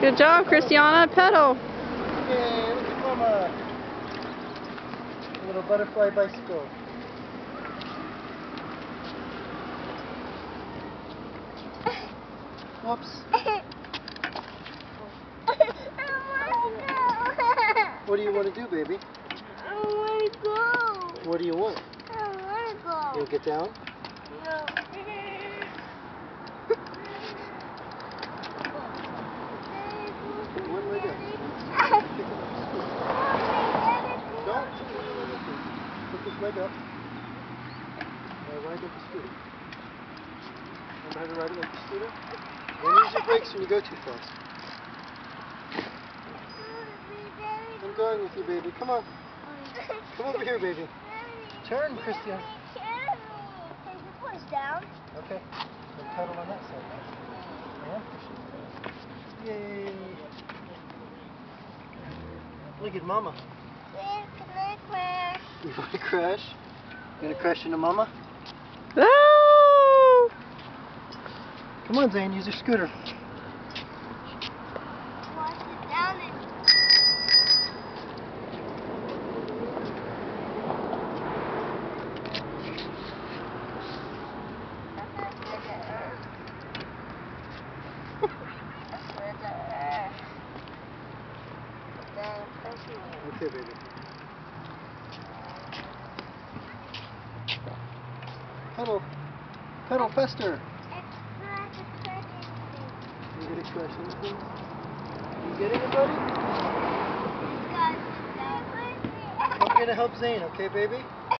Good job, Christiana. Pedal. Yay, look at Mama. A little butterfly bicycle. Whoops. What do you want to do, baby? I want to go. What do you want? I want to go. You'll get down? No. One leg up. Don't. Put this leg up. Now ride like a scooter. Remember how to ride it like a scooter? Don't use your brakes when you go too fast. I'm going with you, baby. Come on. Come over here, baby. Turn, Christian. Can you push down? Okay. Then pedal on that side. Yeah, push it. Yay. Look at Mama. Can I crash? You want to crash? You going to crash into Mama? No! Come on, Zane. Use your scooter. Watch it down and... Okay, baby. Pedal. Pedal faster. You gonna crash into things? You getting it, buddy? I'm gonna help Zane, okay, baby?